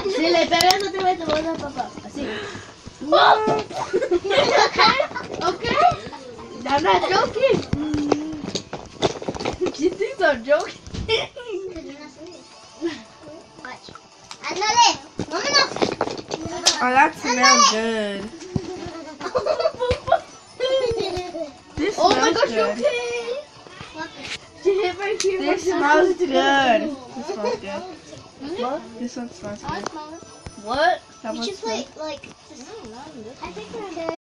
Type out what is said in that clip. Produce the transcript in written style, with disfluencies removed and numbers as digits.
Si le pegas otra vez te voy a dar papá. Así. Okay? I'm not joking. She thinks I'm joking. Watch. Ándale. Vámonos. Oh, that smells good. This Oh my smells gosh, you good. okay? She hit my here. This smells good. This smells good. What? This one smells good. What? That You one should smells play like. I think we're good.